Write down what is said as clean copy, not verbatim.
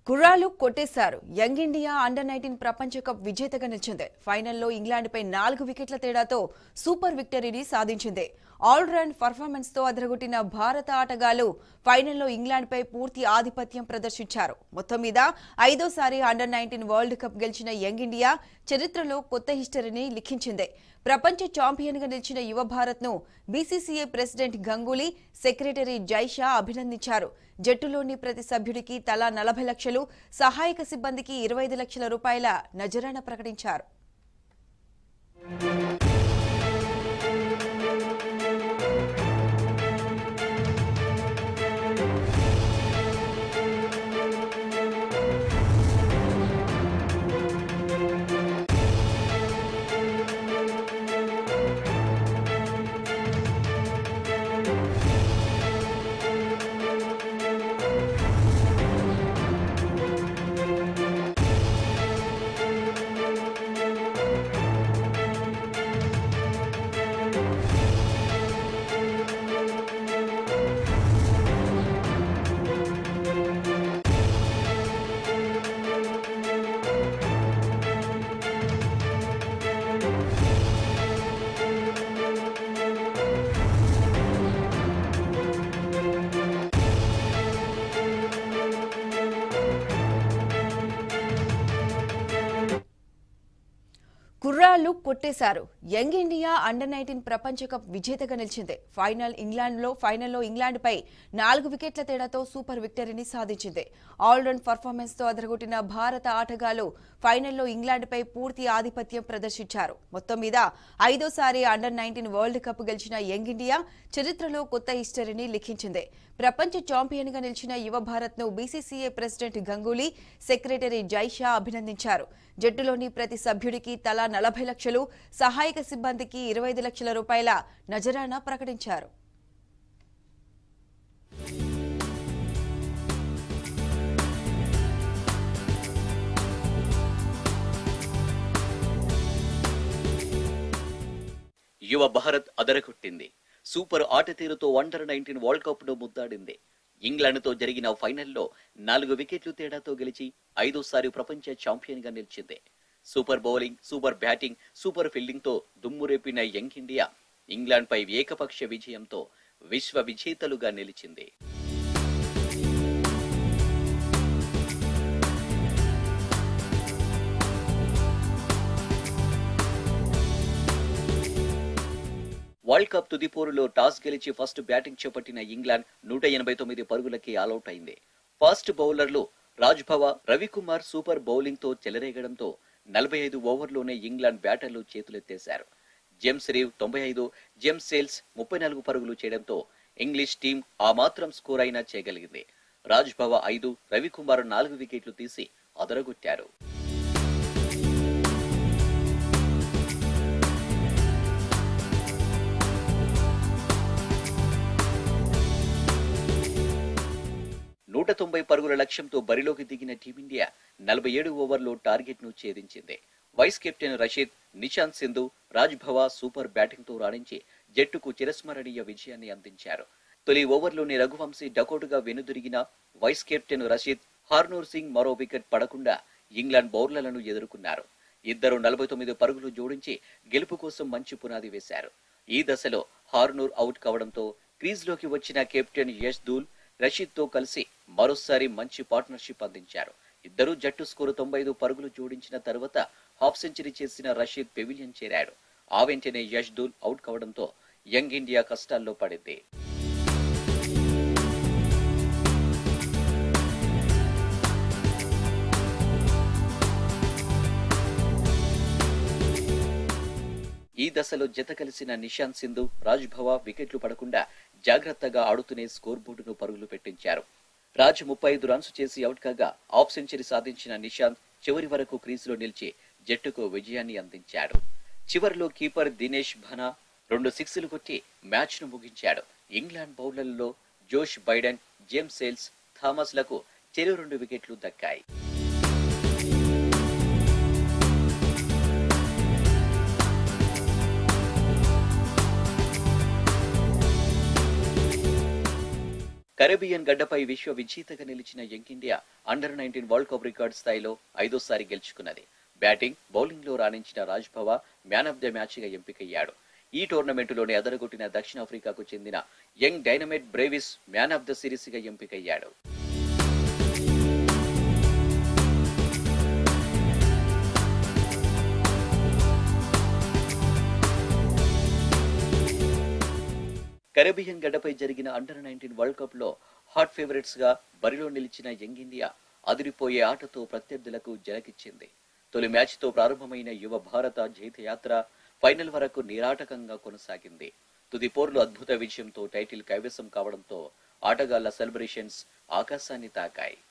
కుర్రాళ్లు కొట్టేశారు. Young India under nineteen ప్రపంచ cup విజేతగా నిలిచింది. ఫైనల్లో ఇంగ్లాండ్పై 4 వికెట్ల తేడాతో సూపర్ విక్టరీని సాధించింది. ఆల్రౌండ్ పర్ఫార్మెన్స్ తో అదరగొట్టిన భారత ఆటగాళ్లు ఫైనల్లో ఇంగ్లాండ్పై పూర్తి ఆధిపత్యం ప్రదర్శించారు. మొత్తం మీద 5వ అండర్-19 వరల్డ్ కప్ గెలిచిన యంగ్ ఇండియా చరిత్రలో కొత్త హిస్టరీని లిఖించింది. ప్రపంచ ఛాంపియన్గా నిలిచిన యువ భారత్ను BCCI president Ganguly, secretary Jay Shah అభినందించారు. జట్టులోని ప్రతి సభ్యుడికి తలా 40 లక్షలు, సహాయక సిబ్బందికి 25 లక్షల రూపాయల నజరానా ప్రకటించారు. కుర్రాళ్లు కొట్టేశారు. యంగ్ ఇండియా అండర్-19 ప్రపంచ కప్ విజేతగా నిలిచింది. ఫైనల్లో ఇంగ్లాండ్పై 4 వికెట్ల తేడాతో సూపర్ విక్టరీని సాధించింది. ఆల్రౌండ్ పర్ఫార్మెన్స్ తో అదరగొట్టిన భారత ఆటగాళ్లు ఫైనల్లో ఇంగ్లాండ్పై పూర్తి ఆధిపత్యం ప్రదర్శించారు. మొత్తం మీద 5వ అండర్-19 వరల్డ్ కప్ గెలిచిన యంగ్ ఇండియా చరిత్రలో కొత్త హిస్టరీని లిఖించింది. ప్రపంచ ఛాంపియన్గా నిలిచిన యువ భారత్ను BCCI president Ganguly, secretary Jay Shah అభినందించారు. జట్టులోని ప్రతి సభ్యుడికి తలా 40 లక్షలు, సహాయక సిబ్బందికి 25 లక్షల రూపాయల నజరానా ప్రకటించారు. యువ భారత్ అదరగొట్టింది. సూపర్ ఆటతీరుతో అండర్-19 వరల్డ్ కప్ ను ముద్దాడింది. ఇంగ్లాండ్తో జరిగిన ఫైనల్లో 4 వికెట్లు తేడాతో గెలిచి 5వ ప్రపంచ ఛాంపియన్ గా నిలిచింది. Super bowling, super batting, super fielding తో దుమ్మురేపిన యంగ్ ఇండియా ఇంగ్లాండ్ పై ఏకపక్ష విజయంతో విశ్వ విజేతలుగా నిలిచింది. వరల్డ్ కప్ తుది పోరులో టాస్ గెలిచి ఫస్ట్ బ్యాటింగ్ చేపట్టిన ఇంగ్లాండ్ 189 పరుగులకి ఆలౌట్ అయింది. ఫాస్ట్ బౌలర్లు రాజ్భవ, రవికుమార్ సూపర్ బౌలింగ్ తో చెలరేగడంతో 45 ఓవర్లోనే ఇంగ్లాండ్ బ్యాటర్లు చేతులెత్తేశారు. జేమ్స్ రీవ్ 95, జేమ్స్ సేల్స్ 34 పరుగులు చేయడంతో ఇంగ్లీష్ టీం ఆ మాత్రం స్కోర్ అయినా చేయగలిగింది. రాజ్భవ 5, రవికుమార్ 4 వికెట్లు తీసి అదరగొట్టారు. నూట 90 పరుగుల లక్ష్యంతో బరిలోకి దిగిన టీమిండియా 47 ఓవర్లో టార్గెట్ ను ఛేదించింది. Vice captain Rasheed, Nishant Sindhu, Raj Bawa super batting తో రాణించి జట్టుకు చిరస్మరణీయ విజయాన్ని అందించారు. తొలి ఓవర్లోనే రఘువంశీ డకౌటుగా వెనుదిరిగిన వైస్ కెప్టెన్ రషీద్, హార్నూర్ సింగ్ మరో వికెట్ పడకుండా ఇంగ్లాండ్ బౌలర్లను ఎదుర్కొన్నారు. ఇద్దరు 49 పరుగులు జోడించి గెలుపు కోసం మంచి పునాది వేశారు. ఈ దశలో హార్నూర్ అవుట్ కావడంతో క్రీజ్లోకి వచ్చిన కెప్టెన్ యష్ దూల్ రషీద్ తో కలిసి మరోసారి మంచి పార్ట్నర్షిప్ అందించారు. ఇద్దరు జట్టు స్కోరు 95 పరుగులు జోడించిన తర్వాత హాఫ్ సెంచరీ చేసిన రషీద్ పెవిలియన్ చేరాడు. ఆ వెంటనే యష్ దూల్ అవుట్ కావడంతో యంగ్ ఇండియా కష్టాల్లో పడింది. ఈ దశలో జత కలిసిన నిశాంత్ సింధు, రాజ్భవ వికెట్లు పడకుండా జాగ్రత్తగా ఆడుతూనే స్కోర్ బోర్డును పరుగులు పెట్టించారు. రాజ్ 35 రన్స్ చేసి అవుట్ కాగా హాఫ్ సెంచరీ సాధించిన నిశాంత్ చివరి వరకు క్రీజులో నిలిచి జట్టుకు విజయాన్ని అందించాడు. చివరిలో కీపర్ దినేష్ భనా 2 సిక్స్లు కొట్టి మ్యాచ్ ను ముగించాడు. ఇంగ్లాండ్ బౌలర్లలో జోష్ బైడెన్, జేమ్స్ సేల్స్, థామస్ లకు చెరో 2 వికెట్లు దక్కాయి. కరేబియన్ గడ్డపై విశ్వ విజేతగా నిలిచిన young India under nineteen world cup record స్థాయిలో 5వ సారి గెలుచుకున్నది. బ్యాటింగ్, బౌలింగ్ లో రాణించిన Raj Bawa man of the match గా ఎంపికయ్యాడు. ఈ టోర్నమెంటులోనే అదరగొట్టిన దక్షిణాఫ్రికాకు చెందిన young dynamite Brevis man of the series గా ఎంపికయ్యాడు. కరేబియన్ గడ్డపై జరిగిన అండర్-19 వరల్డ్ కప్ లో హాట్ ఫేవరెట్స్ గా బరిలో నిలిచిన యంగ్ ఇండియా అదిరిపోయే ఆటతో ప్రత్యర్థులకు జలకిచ్చింది. తొలి మ్యాచ్ తో ప్రారంభమైన యువ భారత జైత్రయాత్ర ఫైనల్ వరకు నిరాటకంగా కొనసాగింది. తుది పోర్లు అద్భుత విజయంతో టైటిల్ కైవసం కావడంతో ఆటగాళ్ల సెలబ్రేషన్స్ ఆకాశాన్ని తాకాయి.